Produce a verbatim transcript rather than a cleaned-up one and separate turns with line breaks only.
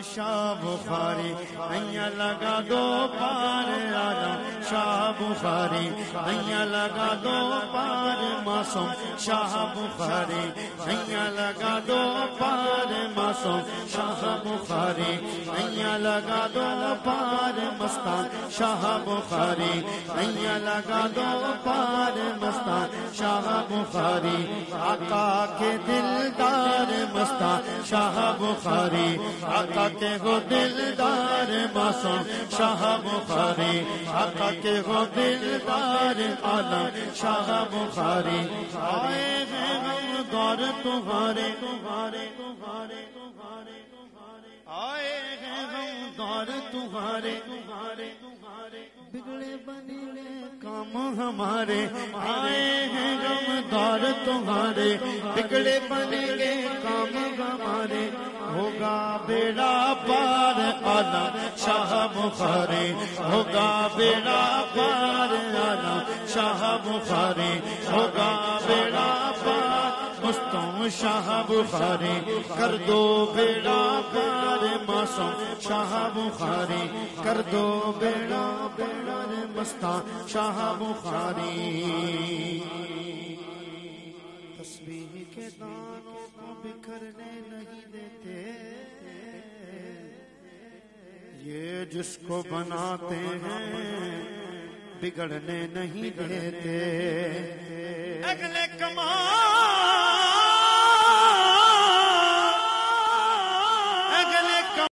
شاہ بخاری ایاں لگا دو پار عالم شاہ بخاری ایاں لگا دو پار معصوم شاہ بخاری ایاں لگا دو پار معصوم شاہ بخاری ایاں لگا دو پار مستان شاہ بخاری ایاں لگا دو پار مستان شاہ بخاری آقا کے دلدار مستان شاہ بخاری آقا کے ہو دلدار معصوم شاہ بخاری آقا کے ہو دلدار عالم شاہ بخاری آئے ہیں ہم دور تمہارے تمہارے تمہارے تمہارے آئے ہیں ہم دور تمہارے تمہارے تمہارے بگڑے بنیلے کام ہمارے آئے ہیں ہم دور تمہارے بگڑے بنیلے کام ہمارے ہوگا بیڑا پار عالم شاہ بخاری ہوگا بیڑا پار عالم شاہ بخاری ہوگا بیڑا پار مستوں شاہ بخاری کر دو بیڑا پار معصوم شاہ بخاری کر دو بیڑا پار مستان شاہ بخاری تسبیح کے دانوں کو بکھرنے نہیں دیتے یہ جس کو بناتے ہیں بگڑنے نہیں دیتے اگلے کمال